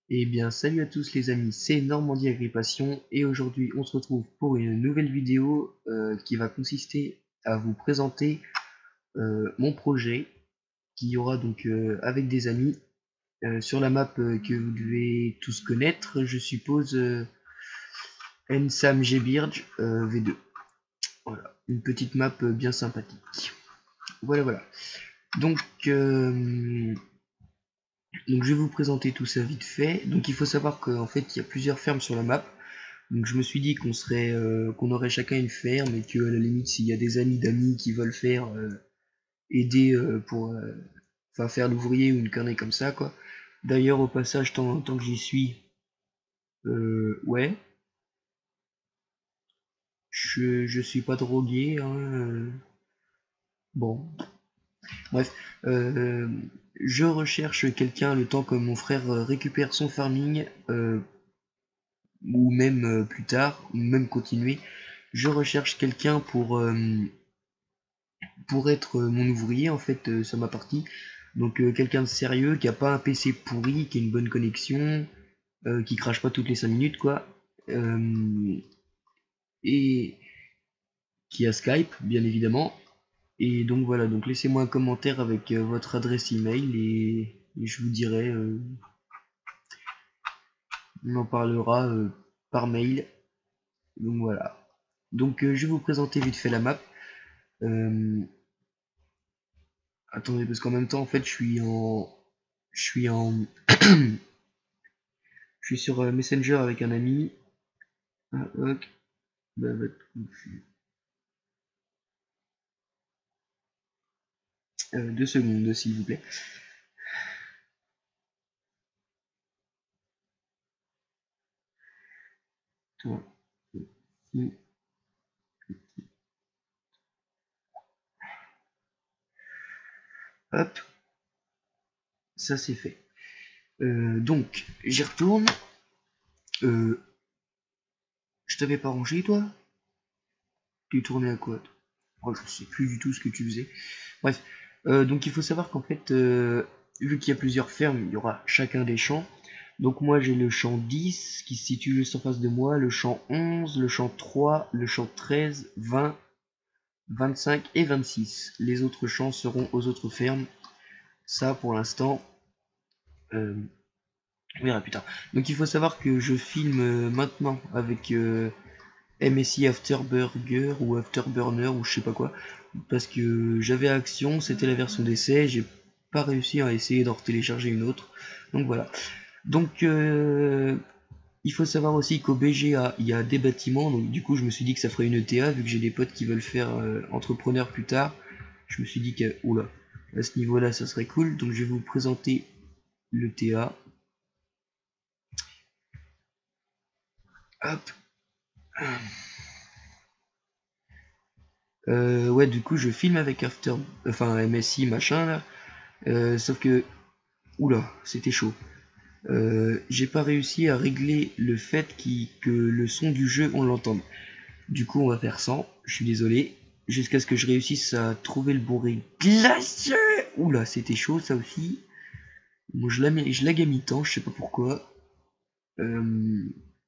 Eh bien, salut à tous les amis, c'est Normandie Agripation et aujourd'hui on se retrouve pour une nouvelle vidéo qui va consister à vous présenter mon projet qui y aura donc avec des amis sur la map que vous devez tous connaître, je suppose Ensam Gbirge V2. Voilà, une petite map bien sympathique. Voilà. Donc, euh, donc je vais vous présenter tout ça vite fait. Donc il faut savoir qu'en fait il y a plusieurs fermes sur la map. Donc je me suis dit qu'on aurait chacun une ferme et que à la limite s'il y a des amis d'amis qui veulent faire aider pour enfin faire l'ouvrier ou une connerie comme ça quoi. D'ailleurs au passage tant que j'y suis ouais je suis pas drogué hein, bon bref euh, je recherche quelqu'un le temps que mon frère récupère son farming ou même plus tard ou même continuer. Je recherche quelqu'un pour être mon ouvrier en fait sur ma partie. Donc quelqu'un de sérieux, qui a pas un PC pourri, qui a une bonne connexion, qui crache pas toutes les 5 minutes quoi. Euh, et qui a Skype bien évidemment. Et donc voilà, donc laissez-moi un commentaire avec votre adresse email et je vous dirai, on en parlera par mail. Donc voilà. Donc je vais vous présenter vite fait la map. Euh, Attendez, parce qu'en même temps en fait je suis en je suis sur Messenger avec un ami. Ah, ok. Bah, va te coucher. 2 secondes, s'il vous plaît. Toi, ici. Hop, ça c'est fait. Donc, j'y retourne. Euh, je t'avais pas rangé, toi? Tu tournais à quoi, toi? Oh, je sais plus du tout ce que tu faisais. Bref, donc il faut savoir qu'en fait, vu qu'il y a plusieurs fermes, il y aura chacun des champs. Donc moi j'ai le champ 10 qui se situe juste en face de moi, le champ 11, le champ 3, le champ 13, 20, 25 et 26. Les autres champs seront aux autres fermes. Ça pour l'instant, euh, on verra plus tard. Donc il faut savoir que je filme maintenant avec MSI Afterburger ou Afterburner ou je sais pas quoi. Parce que j'avais Action, c'était la version d'essai, j'ai pas réussi à essayer d'en télécharger une autre. Donc voilà. Donc il faut savoir aussi qu'au BGA il y a des bâtiments, donc du coup je me suis dit que ça ferait une ETA, vu que j'ai des potes qui veulent faire entrepreneur plus tard. Je me suis dit que, oula, à ce niveau-là ça serait cool, donc je vais vous présenter le TA. Hop. Ouais, du coup, je filme avec enfin MSI machin là. Sauf que, oula, c'était chaud. J'ai pas réussi à régler le fait que le son du jeu on l'entende. Du coup, on va faire 100. Je suis désolé. Jusqu'à ce que je réussisse à trouver le bon réglage. Oula, c'était chaud ça aussi. Moi, je lag à mi-temps, je sais pas pourquoi. Euh,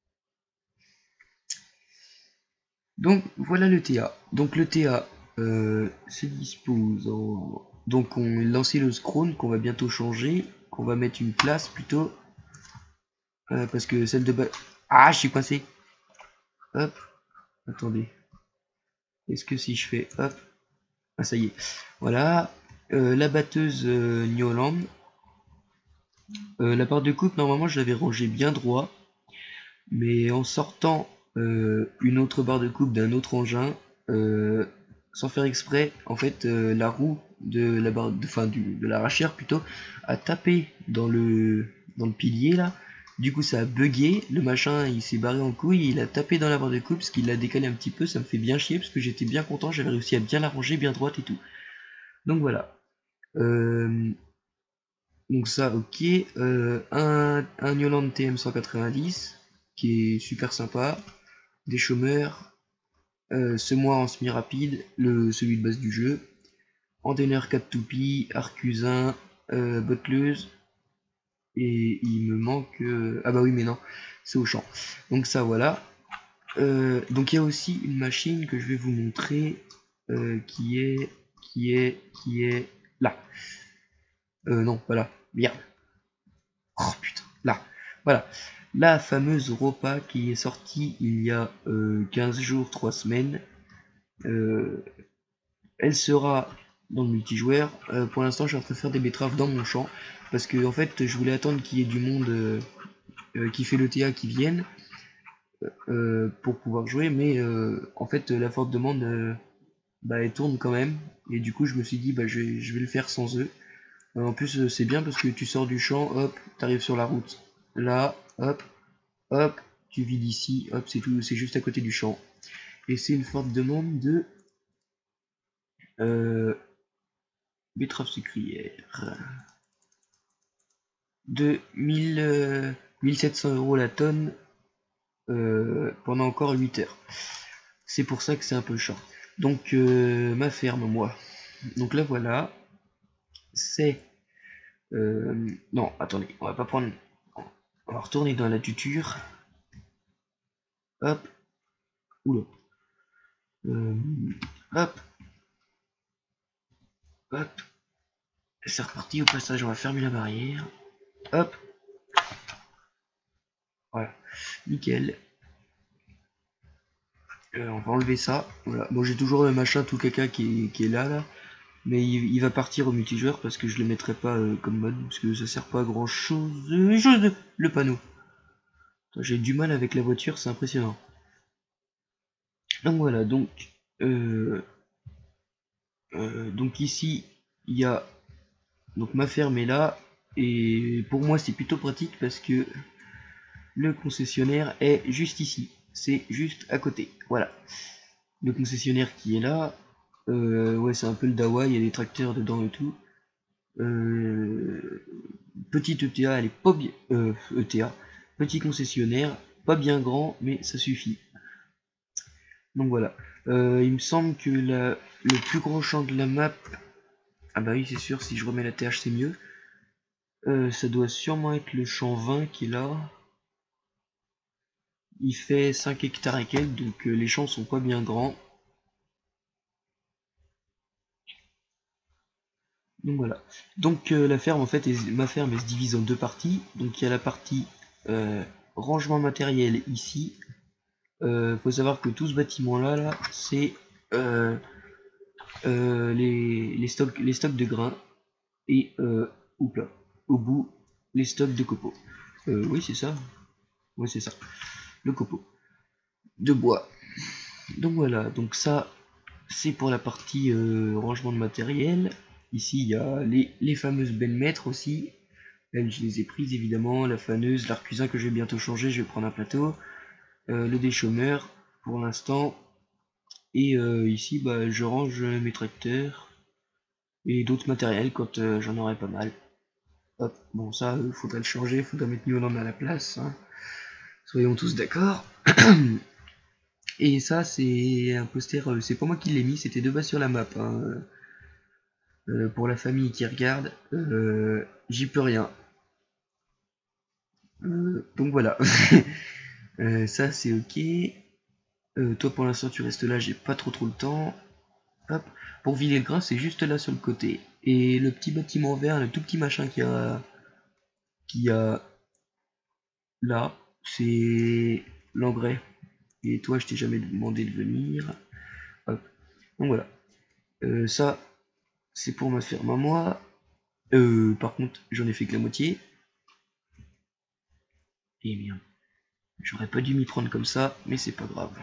Donc voilà le TA. Donc le TA se dispose en... Donc on lance le scroll qu'on va bientôt changer, qu'on va mettre une classe plutôt, parce que celle de base... Ah, je suis coincé. Hop, attendez. Est-ce que si je fais hop... Ah ça y est. Voilà. La batteuse New Holland. La barre de coupe, normalement je l'avais rangée bien droit, mais en sortant une autre barre de coupe d'un autre engin, euh, sans faire exprès, en fait, la roue de la barre, enfin de l'arracheur plutôt, a tapé dans le pilier là. Du coup, ça a bugué, le machin il s'est barré en couille, il a tapé dans la barre de coupe, ce qui l'a décalé un petit peu, ça me fait bien chier parce que j'étais bien content, j'avais réussi à bien la ranger, bien droite et tout. Donc voilà. Euh, donc ça, ok. Un Yoland TM190 qui est super sympa. Des chômeurs. Semoir en semi-rapide, celui de base du jeu. Anteneur 4 toupies, arcusin, botteleuse. Et il me manque... Ah bah oui, mais non, c'est au champ. Donc ça, voilà. Donc il y a aussi une machine que je vais vous montrer qui est là. Non, pas là. Merde. Oh putain, là. Voilà. La fameuse Ropa qui est sortie il y a 15 jours, 3 semaines. Elle sera dans le multijoueur. Pour l'instant, je suis en train de faire des betteraves dans mon champ. Parce que en fait, je voulais attendre qu'il y ait du monde qui fait le TA qui vienne. Pour pouvoir jouer. Mais en fait, la forte demande, bah, elle tourne quand même. Et du coup, je me suis dit, bah, je vais le faire sans eux. En plus, c'est bien parce que tu sors du champ, hop, t'arrives sur la route. Là, hop, hop, tu vis d'ici, hop, c'est tout, c'est juste à côté du champ. Et c'est une forte demande de betterave sucrière de 1700 € la tonne pendant encore 8 heures. C'est pour ça que c'est un peu short. Donc ma ferme, moi. Donc là voilà, c'est non, attendez, on va pas prendre. On va retourner dans la tuture. Hop, oula. Hop, hop. C'est reparti. Au passage, on va fermer la barrière. Hop, voilà, nickel. On va enlever ça. Voilà. Bon, j'ai toujours le machin tout caca qui est là, mais il va partir au multijoueur parce que je le mettrai pas comme mode parce que ça sert pas à grand chose. Le panneau. J'ai du mal avec la voiture, c'est impressionnant. Donc voilà, donc ici il y a donc ma ferme est là et pour moi c'est plutôt pratique parce que le concessionnaire est juste ici, c'est juste à côté. Voilà, le concessionnaire qui est là, ouais c'est un peu le dawa, il y a des tracteurs dedans et tout. Petite ETA, elle est pas bien, ETA, petit concessionnaire, pas bien grand mais ça suffit. Donc voilà, il me semble que le plus gros champ de la map, ah bah oui c'est sûr, si je remets la TH c'est mieux. Ça doit sûrement être le champ 20 qui est là. Il fait 5 hectares et quelques, donc les champs sont pas bien grands. Donc voilà. Donc la ferme en fait, ma ferme elle se divise en deux parties. Donc il y a la partie rangement matériel ici. Faut savoir que tout ce bâtiment là, c'est les stocks de grains et oups au bout les stocks de copeaux. Oui c'est ça. Oui c'est ça. Le copeau de bois. Donc voilà, donc ça c'est pour la partie rangement de matériel. Ici il y a les fameuses belles-mètres aussi. Elles je les ai prises évidemment, la faneuse, l'arc-cuisin que je vais bientôt changer, je vais prendre un plateau. Le déchômeur pour l'instant. Et ici bah, je range mes tracteurs et d'autres matériels quand j'en aurai pas mal. Hop, bon ça faudrait le changer, faudrait mettre Newland à la place, hein. Soyons tous d'accord. Et ça c'est un poster, c'est pas moi qui l'ai mis, c'était de base sur la map, hein. Pour la famille qui regarde, j'y peux rien. Donc voilà. Ça c'est ok. Toi pour l'instant tu restes là, j'ai pas trop le temps. Hop. Pour vider le grain, c'est juste là sur le côté. Et le petit bâtiment vert, le tout petit machin qui a là, c'est l'engrais. Et toi, je t'ai jamais demandé de venir. Hop. Donc voilà. Ça, c'est pour ma ferme à moi. Par contre, j'en ai fait que la moitié. Et bien, j'aurais pas dû m'y prendre comme ça, mais c'est pas grave.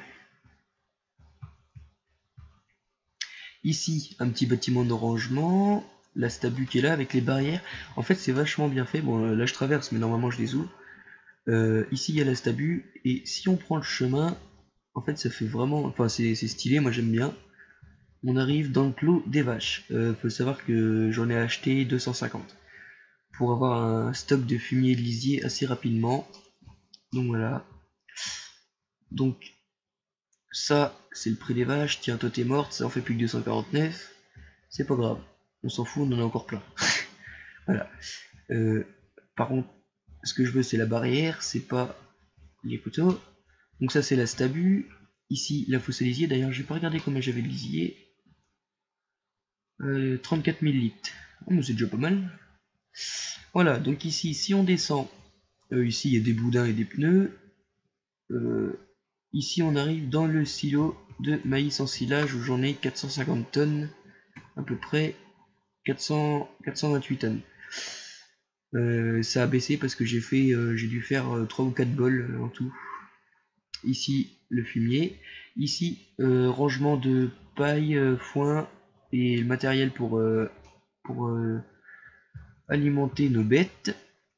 Ici, un petit bâtiment de rangement. La stabu qui est là avec les barrières. En fait, c'est vachement bien fait. Bon, là, je traverse, mais normalement, je les ouvre. Ici, il y a la stabu. Et si on prend le chemin, en fait, ça fait vraiment... Enfin, c'est stylé, moi, j'aime bien. On arrive dans le clos des vaches. Faut savoir que j'en ai acheté 250. Pour avoir un stock de fumier et de lisier assez rapidement. Donc, voilà. Donc, ça, c'est le prix des vaches. Tiens, toi, t'es morte. Ça en fait plus que 249. C'est pas grave. On s'en fout, on en a encore plein. Voilà. Par contre, ce que je veux c'est la barrière, c'est pas les poteaux. Donc ça c'est la stabu. Ici la fosse à lisier, d'ailleurs j'ai pas regardé combien j'avais de lisier. 34 000 litres. Oh, mais c'est déjà pas mal. Voilà, donc ici si on descend, ici il y a des boudins et des pneus. Ici on arrive dans le silo de maïs en silage où j'en ai 450 tonnes, à peu près 428 tonnes. Ça a baissé parce que j'ai dû faire 3 ou 4 bols en tout. Ici le fumier, ici rangement de paille, foin et le matériel pour alimenter nos bêtes.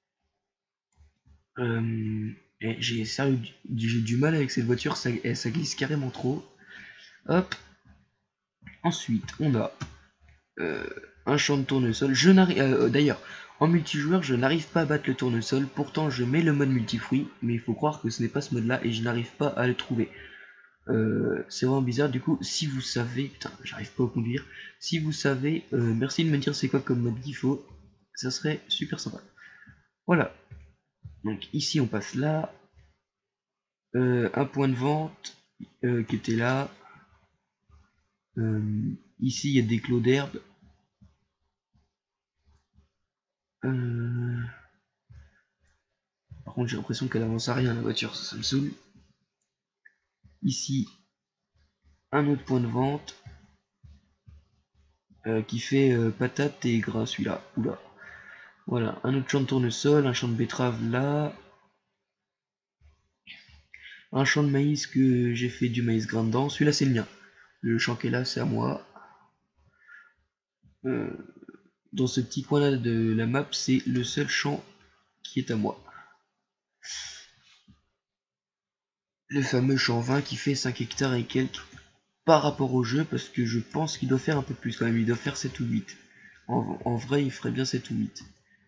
J'ai du mal avec cette voiture, ça glisse carrément trop. Hop. Ensuite on a un champ de tournesol. Je n'arrive d'ailleurs en multijoueur je n'arrive pas à battre le tournesol, pourtant je mets le mode multifruit, mais il faut croire que ce n'est pas ce mode là et je n'arrive pas à le trouver. C'est vraiment bizarre. Du coup si vous savez, putain j'arrive pas à conduire, si vous savez, merci de me dire c'est quoi comme mode qu'il faut, ça serait super sympa. Voilà, donc ici on passe là, un point de vente qui était là, ici il y a des clos d'herbe. Par contre j'ai l'impression qu'elle avance à rien la voiture, ça me saoule. Ici un autre point de vente qui fait patate et gras celui-là. Oula. Voilà, un autre champ de tournesol, un champ de betterave là, un champ de maïs que j'ai fait du maïs grain dedans, celui-là c'est le mien. Le champ qui est là c'est à moi. Dans ce petit coin là de la map c'est le seul champ qui est à moi. Le fameux champ 20 qui fait 5 hectares et quelques par rapport au jeu, parce que je pense qu'il doit faire un peu plus quand même, il doit faire 7 ou 8. En vrai il ferait bien 7 ou 8.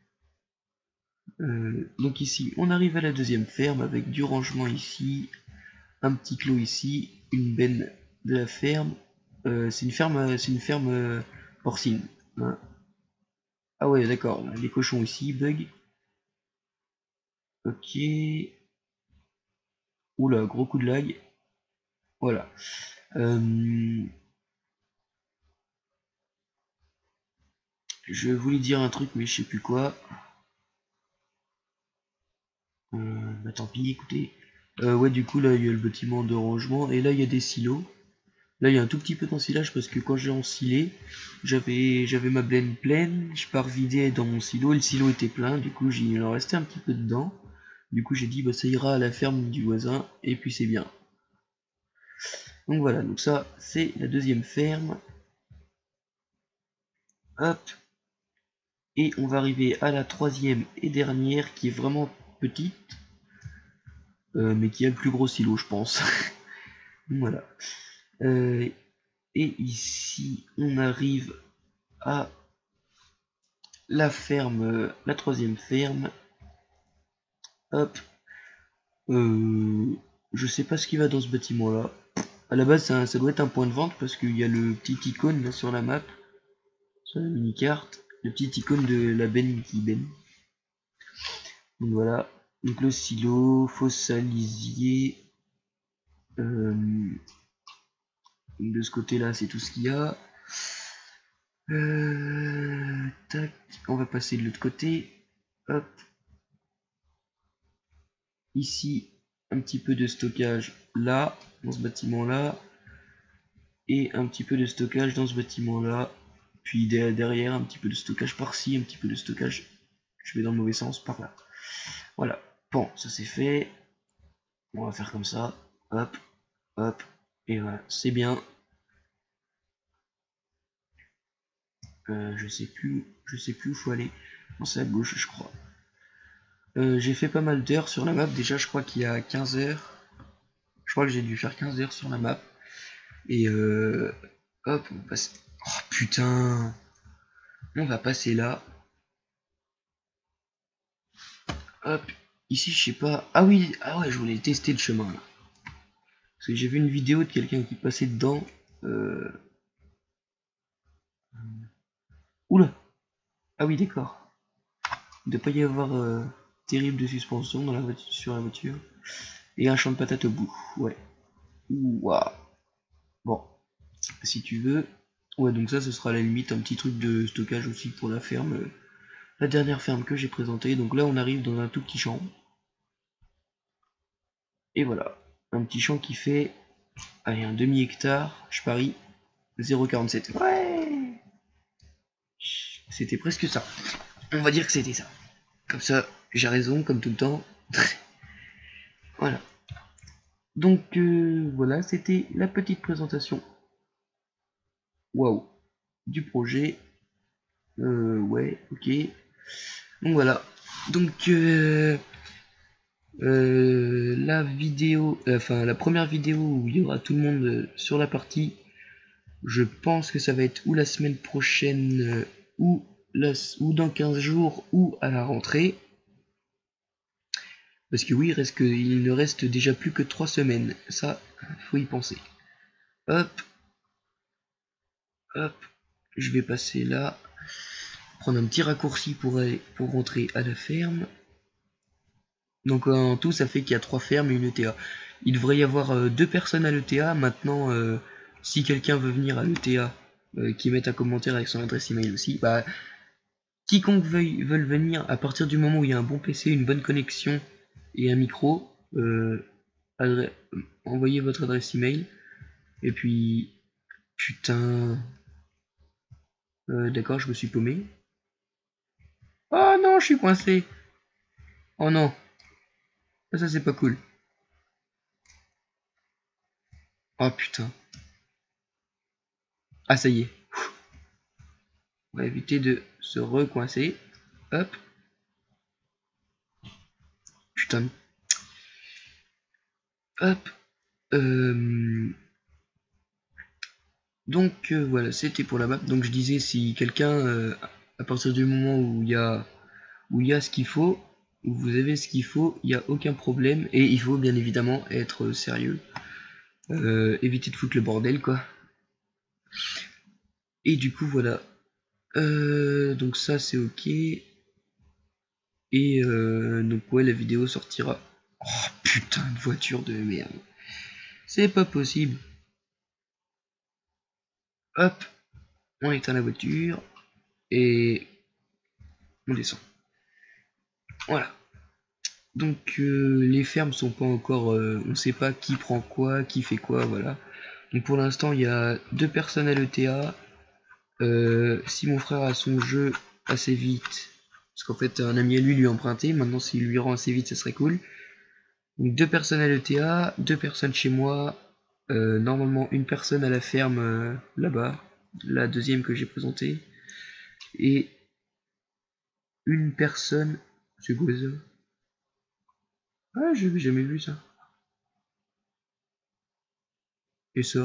Donc ici on arrive à la deuxième ferme avec du rangement ici, un petit clos ici, une benne de la ferme. C'est une ferme porcine. Hein. Ah ouais d'accord, les cochons ici, bug. Ok. Oula, gros coup de lag. Voilà. Je voulais dire un truc mais je sais plus quoi. Bah tant pis, écoutez. Ouais du coup là il y a le bâtiment de rangement et là il y a des silos. Là il y a un tout petit peu d'ensilage parce que quand j'ai ensilé, j'avais ma blenne pleine, je pars vider dans mon silo et le silo était plein, du coup il en restait un petit peu dedans. Du coup j'ai dit bah ça ira à la ferme du voisin et puis c'est bien. Donc voilà, donc ça c'est la deuxième ferme. Hop. Et on va arriver à la troisième et dernière qui est vraiment petite. Mais qui a le plus gros silo je pense. Voilà. Et ici on arrive à la ferme, la troisième ferme. Hop. Je sais pas ce qui va dans ce bâtiment là. À la base ça doit être un point de vente parce qu'il y a le petit icône là sur la map, sur la mini carte, le petit icône de la benne qui benne. Donc voilà. Donc le silo, fosse à lisier. De ce côté là c'est tout ce qu'il y a. Tac. On va passer de l'autre côté. Hop. Ici un petit peu de stockage là, dans ce bâtiment là. Et un petit peu de stockage dans ce bâtiment là. Puis derrière un petit peu de stockage par-ci, un petit peu de stockage. Je vais dans le mauvais sens par là. Voilà. Bon, ça c'est fait. On va faire comme ça. Hop, hop. Et voilà, c'est bien. Je sais plus où faut aller. Non, c'est à gauche, je crois. J'ai fait pas mal d'heures sur la map. Déjà, je crois qu'il y a 15 heures. Je crois que j'ai dû faire 15 heures sur la map. Et hop, on passe. Oh putain! On va passer là. Hop. Ici, je sais pas. Ah oui, ah ouais, je voulais tester le chemin là. Parce que j'ai vu une vidéo de quelqu'un qui passait dedans. Oula! Ah oui, d'accord. Il ne doit pas y avoir. terrible de suspension dans la voiture, sur la voiture. Et un champ de patates au bout. Ouais. Ouah. Bon. Si tu veux. Ouais, donc ça, ce sera à la limite un petit truc de stockage aussi pour la ferme. La dernière ferme que j'ai présentée. Donc là, on arrive dans un tout petit champ. Et voilà. Un petit champ qui fait, allez, un demi-hectare, je parie, 0,47. Ouais. C'était presque ça. On va dire que c'était ça. Comme ça, j'ai raison, comme tout le temps. Voilà. Donc, voilà, c'était la petite présentation. Waouh. Du projet. Ouais, ok. Donc voilà. Donc, la vidéo, enfin la première vidéo où il y aura tout le monde sur la partie, je pense que ça va être ou la semaine prochaine ou dans 15 jours ou à la rentrée. Parce que oui, il ne reste déjà plus que 3 semaines. Ça, faut y penser. Hop. Hop. Je vais passer là. Prendre un petit raccourci pour rentrer à la ferme. Donc en tout, ça fait qu'il y a 3 fermes et une ETA. Il devrait y avoir 2 personnes à l'ETA. Maintenant, si quelqu'un veut venir à l'ETA, qui mette un commentaire avec son adresse email aussi, bah, quiconque veuille venir, à partir du moment où il y a un bon PC, une bonne connexion et un micro, envoyez votre adresse email. Et puis, putain, d'accord, je me suis paumé. Oh non, je suis coincé. Oh non, ça c'est pas cool. Oh putain. Ah ça y est. On va éviter de se recoincer. Hop. Putain. Hop. Donc voilà, c'était pour la map. Donc je disais, si quelqu'un, à partir du moment où il y a ce qu'il faut, où vous avez ce qu'il faut, il n'y a aucun problème. Et il faut bien évidemment être sérieux. Éviter de foutre le bordel, quoi. Et du coup, voilà. Donc ça, c'est ok. Et donc ouais, la vidéo sortira. Oh putain de voiture de merde. C'est pas possible. Hop, on éteint la voiture. Et on descend. Voilà. Donc les fermes sont pas encore, on sait pas qui prend quoi, qui fait quoi, voilà. Donc pour l'instant il y a 2 personnes à l'ETA. Si mon frère a son jeu assez vite, parce qu'en fait un ami à lui a emprunté, maintenant s'il lui rend assez vite ça serait cool. Donc 2 personnes à l'ETA, 2 personnes chez moi, normalement une personne à la ferme là-bas, la deuxième que j'ai présentée, et une personne, c'est quoi ça? Ah, j'avais jamais vu ça. Et ça?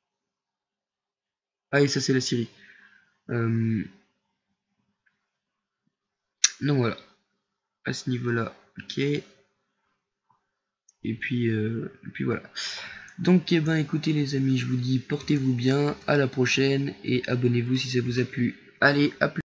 Ah, et ça, c'est la Syrie. Donc voilà. À ce niveau-là, ok. Et puis voilà. Donc, eh ben, écoutez, les amis, je vous dis portez-vous bien. À la prochaine. Et abonnez-vous si ça vous a plu. Allez, à plus.